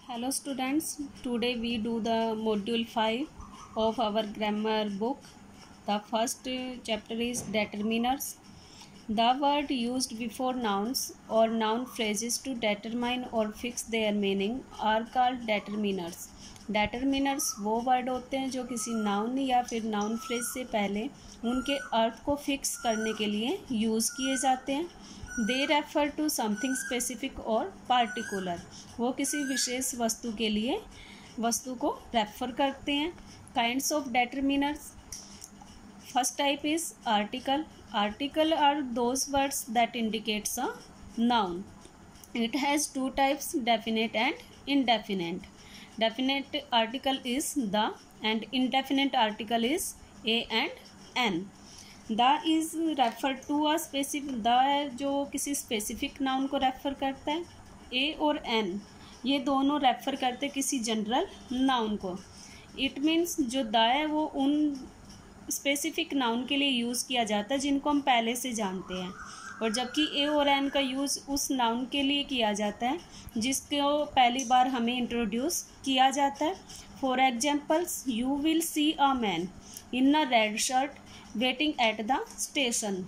Hello students, today we do the module 5 of our grammar book. The first chapter is determiners. The word used before nouns or noun phrases to determine or fix their meaning are called determiners. Determiners वो word होते हैं जो किसी noun या फिर noun phrase से पहले उनके अर्थ को फिक्स करने के लिए यूज़ किए जाते हैं. They refer to something specific और पार्टिकुलर. वो किसी विशेष वस्तु के लिए वस्तु को रेफर करते हैं. Kinds of determiners. First type is article. Article are those words that indicates a noun. It has two types, definite and indefinite. Definite article is the and indefinite article is a and an. The is refer to a specific. The है जो किसी specific noun को refer करता है. A और n ये दोनों refer करते किसी general noun को. It means जो the है वो उन स्पेसिफिक नाउन के लिए यूज़ किया जाता है जिनको हम पहले से जानते हैं, और जबकि ए और एन का यूज़ उस नाउन के लिए किया जाता है जिसको पहली बार हमें इंट्रोड्यूस किया जाता है. For examples, you will see a man in a red shirt waiting at the station.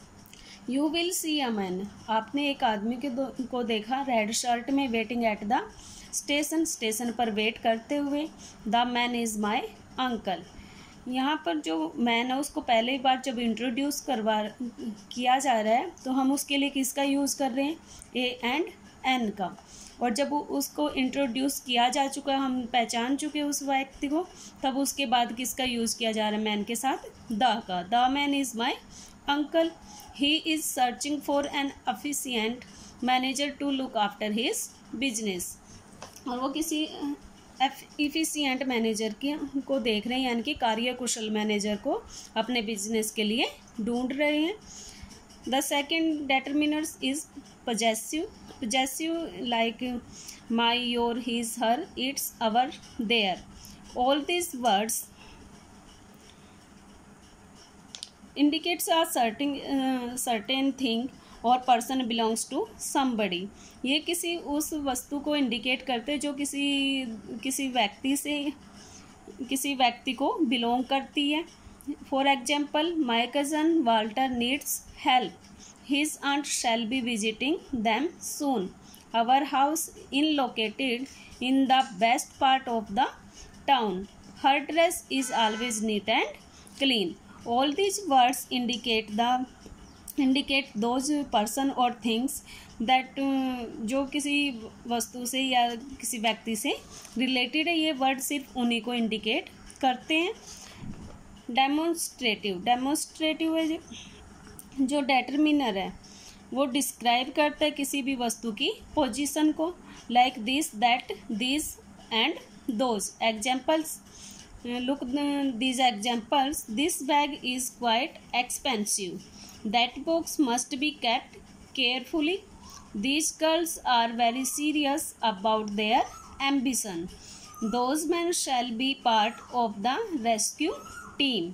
You will see a man, आपने एक आदमी को देखा रेड शर्ट में waiting at the station, station पर वेट करते हुए. The man is my uncle. यहाँ पर जो मैन है उसको पहली बार जब इंट्रोड्यूस किया जा रहा है तो हम उसके लिए किसका यूज़ कर रहे हैं, ए एंड एन का. और जब उसको इंट्रोड्यूस किया जा चुका है, हम पहचान चुके उस व्यक्ति को, तब उसके बाद किसका यूज़ किया जा रहा है मैन के साथ, द का. The man is my uncle. He is searching for an efficient manager to look after his business. और वो किसी इफिशिएंट मैनेजर को देख रहे हैं, यानी कि कार्यकुशल मैनेजर को अपने बिजनेस के लिए ढूंढ रहे हैं. The second determiners is possessive. Possessive like my, your, his, her, its, our, their. All this words indicates a certain thing और पर्सन बिलोंग्स टू समबडी. ये किसी उस वस्तु को इंडिकेट करते हैं जो किसी व्यक्ति को बिलोंग करती है. For example, my cousin Walter needs help. His aunt shall be visiting them soon. Our house in located in the best part of the town. Her dress is always neat and clean. All these words indicate those person or things that जो किसी वस्तु से या किसी व्यक्ति से related है. ये वर्ड सिर्फ उन्हीं को इंडिकेट करते हैं. डेमोन्स्ट्रेटिव है जो डेटरमिनर है वो डिस्क्राइब करता है किसी भी वस्तु की पोजीशन को. Like this, that, this and those. Examples, look these examples. This bag is quite expensive. That box must be kept carefully. These girls are very serious about their ambition. Those men shall be part of the rescue team.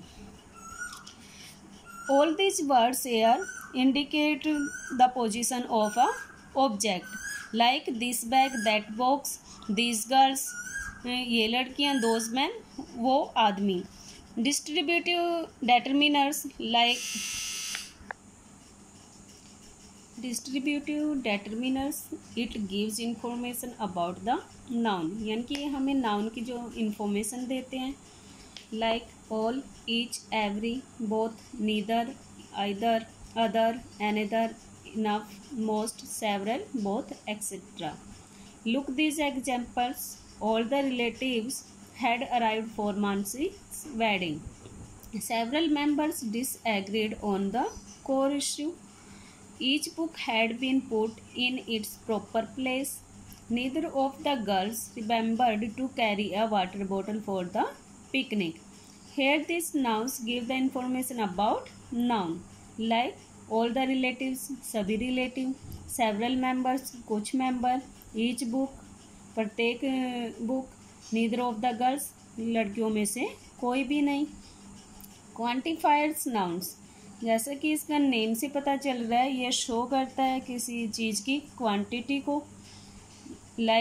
All these words here indicate the position of a object, like this bag, that box, these girls, ये लड़कियां, those man, वो आदमी. Distributive determiners it gives information about the noun, यानी कि हमें noun की जो information देते हैं. Like all, each, every, both, neither, either, other, another, enough, most, several, both, etcetera. Look these examples. All the relatives had arrived for Mansi's wedding. Several members disagreed on the core issue. Each book had been put in its proper place. Neither of the girls remembered to carry a water bottle for the picnic. Here these nouns give the information about noun, like all the relatives, सभी relative, several members, कुछ member, each book, प्रत्येक book, neither of the girls, लड़कियों में से कोई भी नहीं. Quantifiers nouns, जैसा कि इसका नेम से पता चल रहा है, ये शो करता है किसी चीज़ की क्वांटिटी को. Like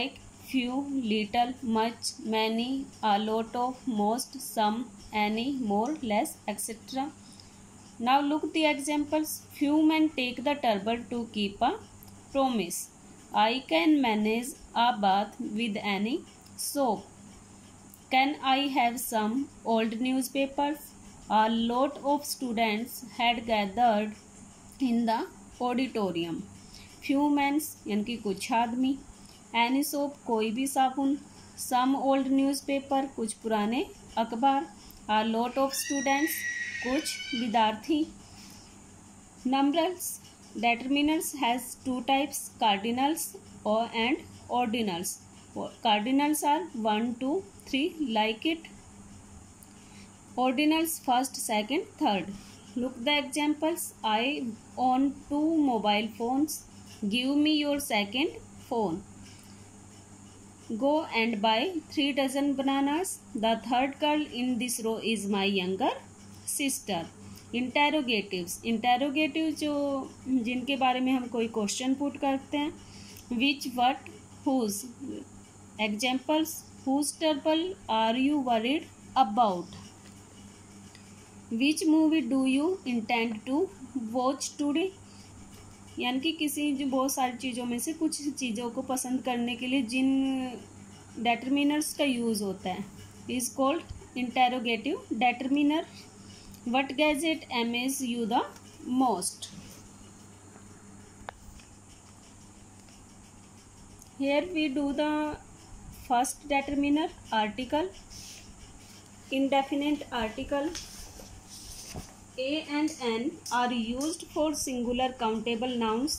few, little, much, many, a lot of, most, some, any, more, less, etc. Now look the examples. Few men take the trouble to keep a promise. I can manage a bath with any soap. Can I have some old newspapers? A lot of students had gathered in the auditorium. Few men यानी कि कुछ आदमी. Any soap कोई भी साबुन. Some old newspaper कुछ पुराने अखबार. A lot of students कुछ विद्यार्थी. Numerals determinants has two types, cardinals and ordinals. Cardinals are 1, 2, 3 like it. Ordinals first, second, third. Look the examples. I own 2 mobile phones. Give me your second phone. Go and buy 3 dozen bananas. The third girl in this row is my younger sister. Interrogatives. Interrogative जो जिनके बारे में हम कोई question put करते हैं. Which, what, whose. Examples. Whose trouble are you worried about. Which movie do you intend to watch today. यानी कि किसी जो बहुत सारी चीज़ों में से कुछ चीज़ों को पसंद करने के लिए जिन डेटरमिनर्स का यूज़ होता है is called interrogative determiner. What gadget amazes you the most? Here we do the first determiner, article. Indefinite article. A and N are used for singular countable nouns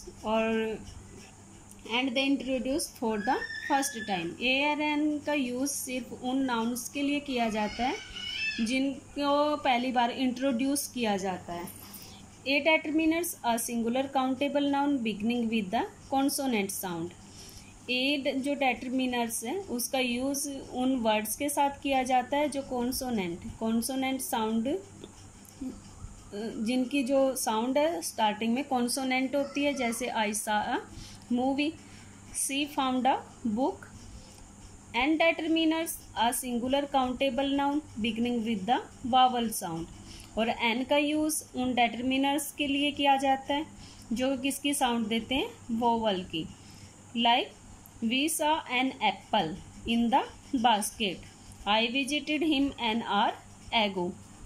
and they introduced for the first time. A और N का use सिर्फ उन nouns के लिए किया जाता है जिनको पहली बार इंट्रोड्यूस किया जाता है. A determiners a singular countable noun beginning with the consonant sound. A जो डेटरमिनर्स है उसका यूज़ उन वर्ड्स के साथ किया जाता है जो कॉन्सोनेंट साउंड जिनकी जो साउंड है स्टार्टिंग में कॉन्सोनेंट होती है. जैसे I saw a movie, she found a book. An determiners a singular countable noun beginning with the vowel sound. और एन का यूज़ उन डेटरमिनर्स के लिए किया जाता है जो किसकी साउंड देते हैं, वोवल की. Like we saw an apple in the basket. I visited him an hour ago.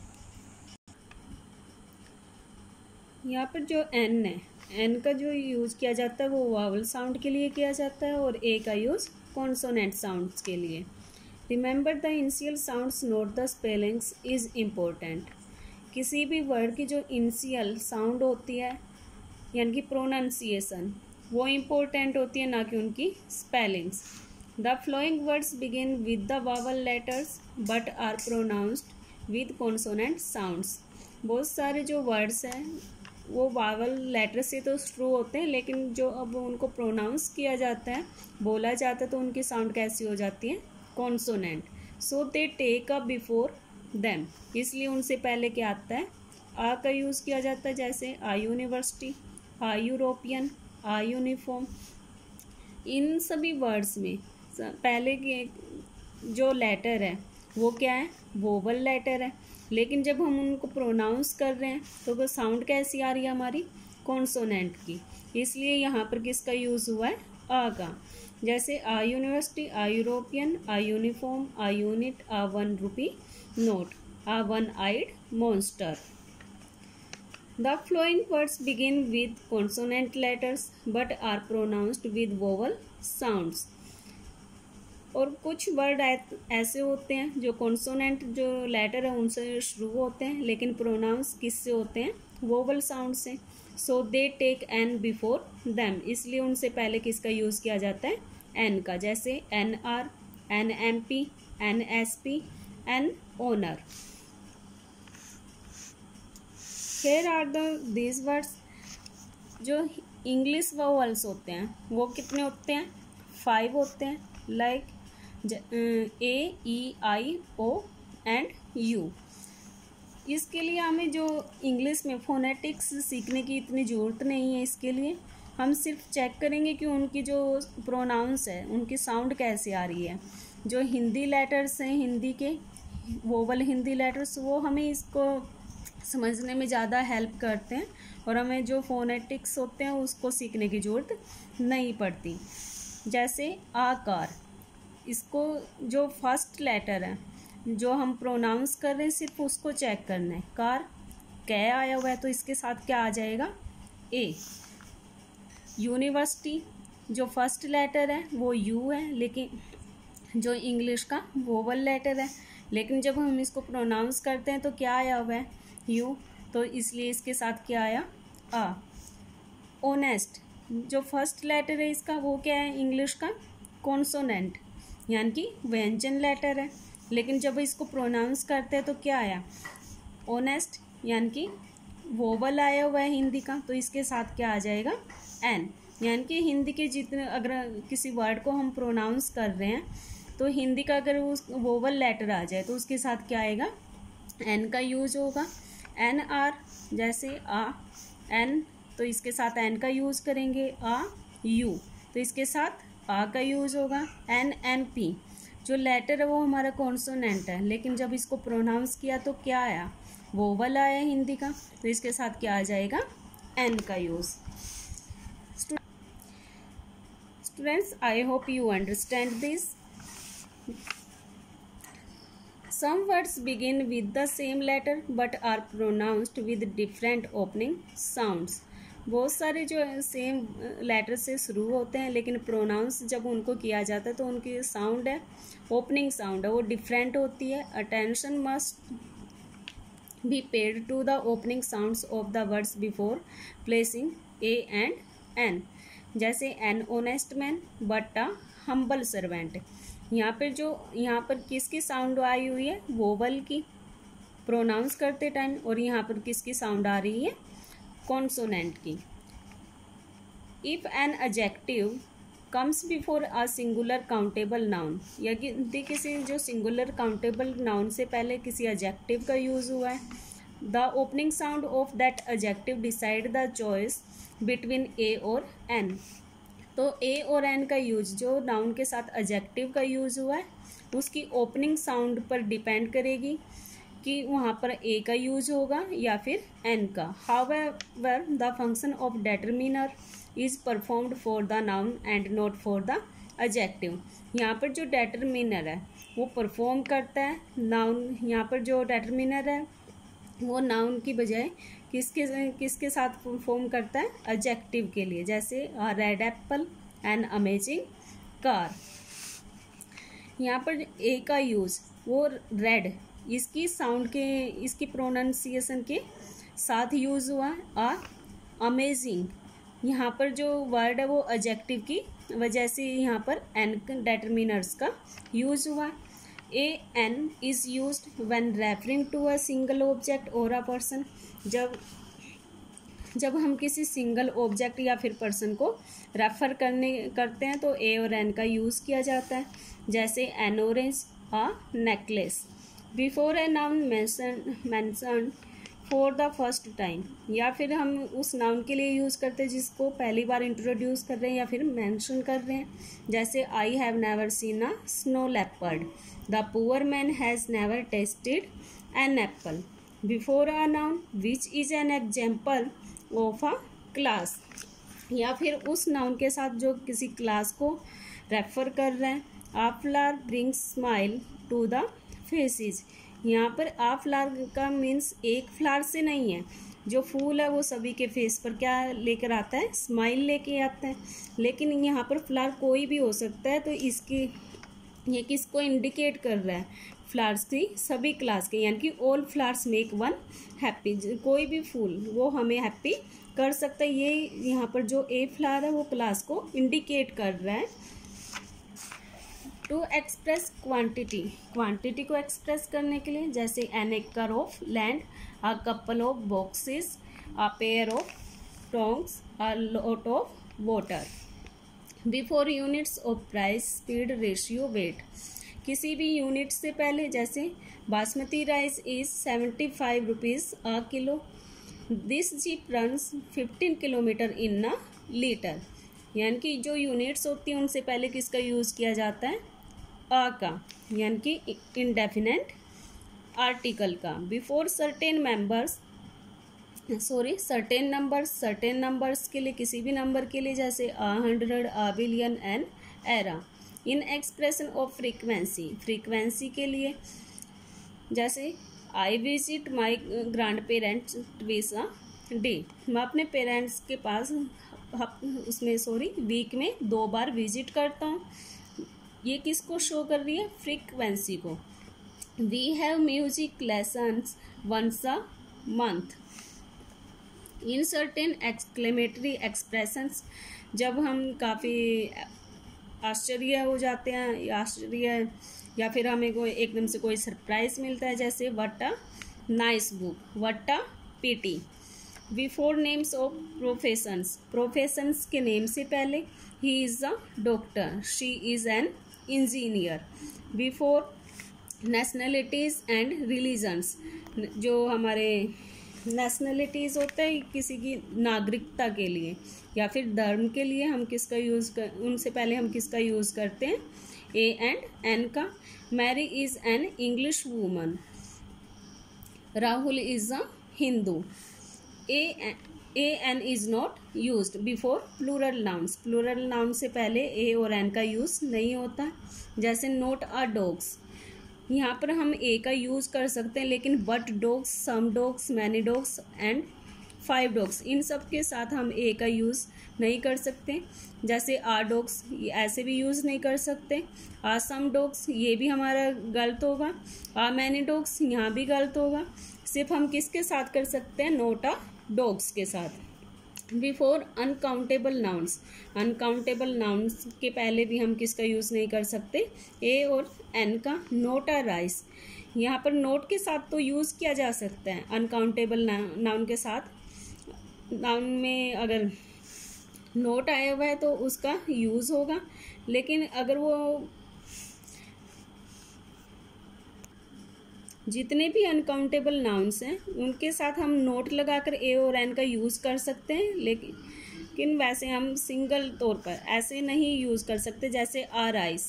यहाँ पर जो एन है, एन का जो यूज़ किया जाता है वो वावल साउंड के लिए किया जाता है और ए का यूज़ कॉन्सोनेंट साउंड्स के लिए. Remember the initial sounds not the spellings is important. किसी भी वर्ड की जो इनिशियल साउंड होती है यानी कि प्रोनाउंसिएशन वो इम्पोर्टेंट होती है, ना कि उनकी spellings. The following words begin with the vowel letters but are pronounced with consonant sounds. बहुत सारे जो वर्ड्स हैं वो वावल लेटर से तो शुरू होते हैं लेकिन जो अब उनको प्रोनाउंस किया जाता है, बोला जाता है, तो उनकी साउंड कैसी हो जाती है, consonant. So they take up before them. इसलिए उनसे पहले क्या आता है, आ का यूज़ किया जाता है. जैसे a university, a European, a uniform. इन सभी वर्ड्स में पहले के जो लेटर है वो क्या है, वोवल लेटर है. लेकिन जब हम उनको प्रोनाउंस कर रहे हैं तो वो साउंड कैसी आ रही है हमारी, कॉन्सोनेंट की. इसलिए यहाँ पर किसका यूज़ हुआ है, आ का. जैसे a university, a European, a uniform, a unit, a 1 rupee note, a 1 eyed monster. The following words begin with consonant letters but are pronounced with vowel sounds. और कुछ वर्ड ऐसे होते हैं जो कॉन्सोनेंट जो लेटर है उनसे शुरू होते हैं लेकिन प्रोनाउंस किससे होते हैं, वोवल साउंड से. So they take an before them. इसलिए उनसे पहले किसका यूज़ किया जाता है, एन का. जैसे an R, an M P, an S P, an owner. Here are these words. जो इंग्लिश वोवल्स होते हैं वो कितने होते हैं, 5 होते हैं. Like A, E, I, O and U. इसके लिए हमें जो इंग्लिश में फोनेटिक्स सीखने की इतनी ज़रूरत नहीं है इसके लिए, हम सिर्फ चेक करेंगे कि उनकी जो प्रोनाउंस है उनकी साउंड कैसे आ रही है। जो हिंदी लेटर्स हैं, हिंदी के वोवल हिंदी लेटर्स, वो हमें इसको समझने में ज़्यादा हेल्प करते हैं और हमें जो फोनेटिक्स होते हैं उसको सीखने की ज़रूरत नहीं पड़ती। जैसे आकार, इसको जो फर्स्ट लेटर है जो हम प्रोनाउंस कर रहे हैं सिर्फ उसको चेक करना है। कार, कै आया हुआ है तो इसके साथ क्या आ जाएगा, ए। यूनिवर्सिटी, जो फर्स्ट लेटर है वो यू है, लेकिन जो इंग्लिश का वोवल लेटर है, लेकिन जब हम इसको प्रोनाउंस करते हैं तो क्या आया हुआ है, यू, तो इसलिए इसके साथ क्या आया, आ। ऑनेस्ट, जो फर्स्ट लेटर है इसका वो क्या है, इंग्लिश का कॉन्सोनेंट यानी कि व्यंजन लेटर है, लेकिन जब इसको प्रोनाउंस करते हैं तो क्या आया, ऑनेस्ट यानी कि वोवल आया हुआ है हिंदी का, तो इसके साथ क्या आ जाएगा, एन। यानी कि हिंदी के जितने अगर किसी वर्ड को हम प्रोनाउंस कर रहे हैं तो हिंदी का अगर उस वोवल लेटर आ जाए तो उसके साथ क्या आएगा, एन का यूज होगा। एन आर, जैसे आ, एन, तो इसके साथ एन का यूज करेंगे। आ यू, तो इसके साथ आ का यूज होगा। एन एम पी, जो लेटर है वो हमारा कॉन्सोनेंट है, लेकिन जब इसको प्रोनाउंस किया तो क्या आया, वोवल आया हिंदी का, तो इसके साथ क्या आ जाएगा, एन का use. Students, I hope you understand this. Some words begin with the same letter but are pronounced with different opening sounds. बहुत सारे जो सेम लेटर से शुरू होते हैं लेकिन प्रोनाउंस जब उनको किया जाता है तो उनकी साउंड है, ओपनिंग साउंड है, वो डिफरेंट होती है। Attention must be paid to the opening sounds of the words before placing A and an. जैसे an honest man but a humble servant. यहाँ पर किसकी साउंड आई हुई है, वोवल की प्रोनाउंस करते टाइम, और यहाँ पर किसकी साउंड आ रही है, कॉन्सोनेंट की। If an adjective comes before a singular countable noun, यदि किसी जो सिंगुलर काउंटेबल नाउन से पहले किसी एडजेक्टिव का यूज हुआ है, the opening sound of that adjective decide the choice between A और एन। तो ए और एन का यूज, जो नाउन के साथ एडजेक्टिव का यूज हुआ है उसकी ओपनिंग साउंड पर डिपेंड करेगी कि वहाँ पर ए का यूज होगा या फिर एन का। However the function of determiner is performed for the noun and not for the adjective. यहाँ पर जो डिटरमिनर है वो परफॉर्म करता है नाउन, यहाँ पर जो डिटरमिनर है वो नाउन की बजाय किसके साथ परफॉर्म करता है, एडजेक्टिव के लिए। जैसे red apple and amazing car. यहाँ पर ए का यूज, वो रेड, इसकी साउंड के, इसकी प्रोनाउंसिएशन के साथ यूज हुआ। अमेजिंग, यहाँ पर जो वर्ड है वो एडजेक्टिव की वजह से यहाँ पर एन डिटरमिनर्स का यूज हुआ। A an is used when referring to a single object और अ पर्सन। जब हम किसी सिंगल ऑब्जेक्ट या फिर पर्सन को रेफर करते हैं तो ए और एन का यूज़ किया जाता है। जैसे an orange, a necklace. Before a noun mention for the first time, या फिर हम उस नाउन के लिए यूज़ करते हैं जिसको पहली बार इंट्रोड्यूस कर रहे हैं या फिर मेंशन कर रहे हैं। जैसे I have never seen a snow leopard, the poor man has never tasted an apple. Before a noun which is an example of a class, या फिर उस नाउन के साथ जो किसी क्लास को रेफर कर रहे हैं। A flower brings smile to the faces. यहाँ पर आ फ्लावर का मीन्स एक फ्लावर से नहीं है, जो फूल है वो सभी के फेस पर क्या लेकर आता है, स्माइल लेके आता है। लेकिन यहाँ पर फ्लावर कोई भी हो सकता है, तो ये किसको इंडिकेट कर रहा है, फ्लावर्स की सभी क्लास के, यानी कि all flowers make one happy. कोई भी फूल वो हमें हैप्पी कर सकता है। ये यहाँ पर जो ए फ्लावर है वो क्लास को इंडिकेट कर रहा है। टू एक्सप्रेस क्वांटिटी, क्वांटिटी को एक्सप्रेस करने के लिए, जैसे an acre of land, a couple of boxes, a pair of tongs, a lot of water. Before units of price, speed, ratio, weight. किसी भी यूनिट से पहले, जैसे basmati rice is 75 rupees a kilo, this jeep runs 15 kilometre in a litre, यानी कि जो units होती हैं उनसे पहले किसका यूज़ किया जाता है, अ का, यानी कि इंडेफिनेट आर्टिकल का। बिफोर सर्टेन नंबर्स के लिए, किसी भी नंबर के लिए, जैसे 100, billion and era. In expression of frequency के लिए, जैसे I visit my grandparents twice a day, मैं अपने पेरेंट्स के पास वीक में 2 बार विजिट करता हूँ। ये किसको शो कर रही है, फ्रीक्वेंसी को। We have music lessons once a month. In certain exclamatory expressions, जब हम काफ़ी आश्चर्य हो जाते हैं या फिर हमें कोई एकदम से कोई सरप्राइज मिलता है, जैसे what a nice book, what a pity. Before names of professions के नेम से पहले, he is a doctor, she is an engineer. Before nationalities and religions, जो हमारे नेशनलिटीज़ होते हैं किसी की नागरिकता के लिए या फिर धर्म के लिए, हम किसका उनसे पहले हम किसका यूज़ करते हैं, ए एंड एन का। Mary is an English woman, Rahul is a Hindu. A an is not used before plural noun से पहले ए और एन का यूज़ नहीं होता। जैसे नोट अ डॉग्स, यहाँ पर हम ए का यूज़ कर सकते हैं, लेकिन but dogs, some dogs, many dogs and 5 dogs, इन सब के साथ हम ए का यूज़ नहीं कर सकते। जैसे आर डॉग्स, ऐसे भी यूज़ नहीं कर सकते। आ सम डॉग्स, ये भी हमारा गलत होगा। आ मैनी डॉग्स, यहाँ भी गलत होगा। सिर्फ हम किसके साथ कर सकते हैं, नोट अ डॉग्स के साथ। बिफोर अनकाउंटेबल नाउन्स के पहले भी हम किसका यूज़ नहीं कर सकते, ए और एन का। नोट अ राइस, यहाँ पर नोट के साथ तो यूज़ किया जा सकता है, अनकाउंटेबल नाउन के साथ। नाउन में अगर नोट आया हुआ है तो उसका यूज़ होगा, लेकिन अगर वो जितने भी अनकाउंटेबल नाउन्स हैं उनके साथ हम नोट लगाकर ए और एन का यूज़ कर सकते हैं, लेकिन वैसे हम सिंगल तौर पर ऐसे नहीं यूज़ कर सकते। जैसे आ राइस,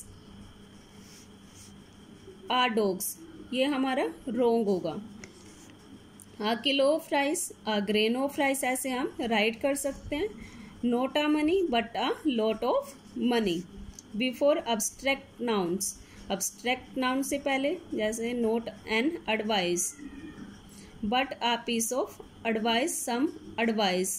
आ डॉग्स, ये हमारा रोंग होगा। A kilo of rice, a grain of rice, ऐसे हम राइट कर सकते हैं। Not a money but a lot of money. Before abstract noun से पहले, जैसे not an advice, but a piece of advice, some advice.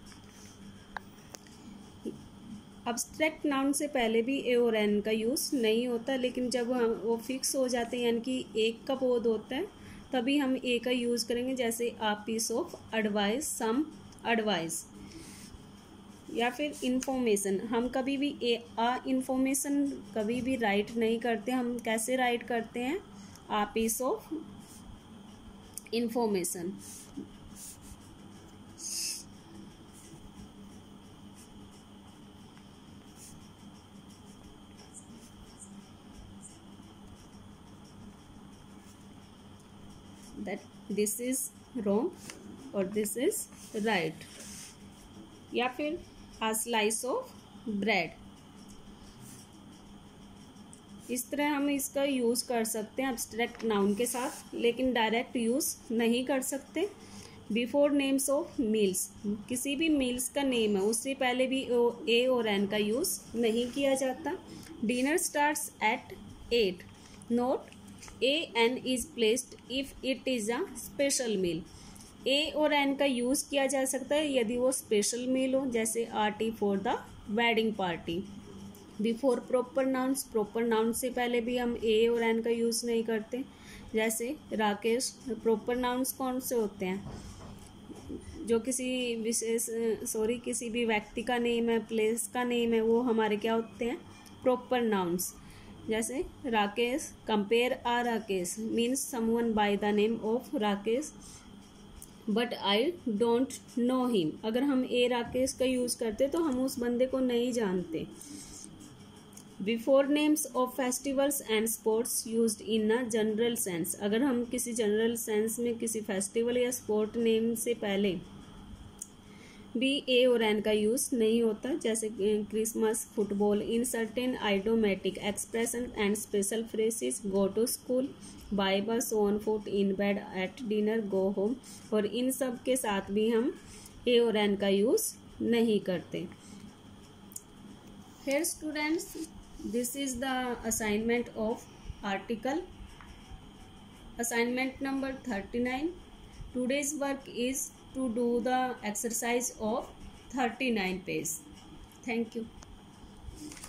Abstract noun से पहले भी ए और एन का यूज़ नहीं होता, लेकिन जब हम वो फिक्स हो जाते हैं, यानी कि एक का बोध होता है, तभी हम ए का यूज़ करेंगे। जैसे a piece of advice, some advice. या फिर इंफॉर्मेशन, हम कभी भी इंफॉर्मेशन कभी भी राइट नहीं करते। हम कैसे राइट करते हैं, a piece of information. That this is wrong और दिस इज राइट। या फिर a slice of bread, इस तरह हम इसका यूज़ कर सकते हैं एब्स्ट्रैक्ट नाउन के साथ, लेकिन डायरेक्ट यूज़ नहीं कर सकते। बिफोर नेम्स ऑफ मील्स, किसी भी मील्स का नेम है उससे पहले भी ए और एन का यूज़ नहीं किया जाता। Dinner starts at 8, not a an is placed if it is a special meal. A और एन का यूज़ किया जा सकता है यदि वो स्पेशल मील हो, जैसे आर्टी for the wedding party. Before proper noun से पहले भी हम ए और एन का यूज़ नहीं करते। जैसे राकेश, प्रॉपर नाउन्स कौन से होते हैं, जो किसी भी व्यक्ति का नेम है, प्लेस का नेम है, वो हमारे क्या होते हैं, प्रॉपर नाउन्स। जैसे Rakesh, compare a Rakesh means someone by the name of Rakesh but I don't know him. अगर हम ए राकेश का यूज़ करते तो हम उस बंदे को नहीं जानते। Before names of festivals and sports used in a general sense, अगर हम किसी जनरल सेंस में किसी फेस्टिवल या स्पोर्ट नेम से पहले भी ए और एन का यूज़ नहीं होता, जैसे Christmas, football, in certain idiomatic expression and special phrases, go to school, by bus, on foot, in bed, at dinner, go home, और इन सब के साथ भी हम ए और एन का यूज़ नहीं करते। Here students, this is the assignment of article. Assignment number 39. Today's work is to do the exercise of 39 page. Thank you.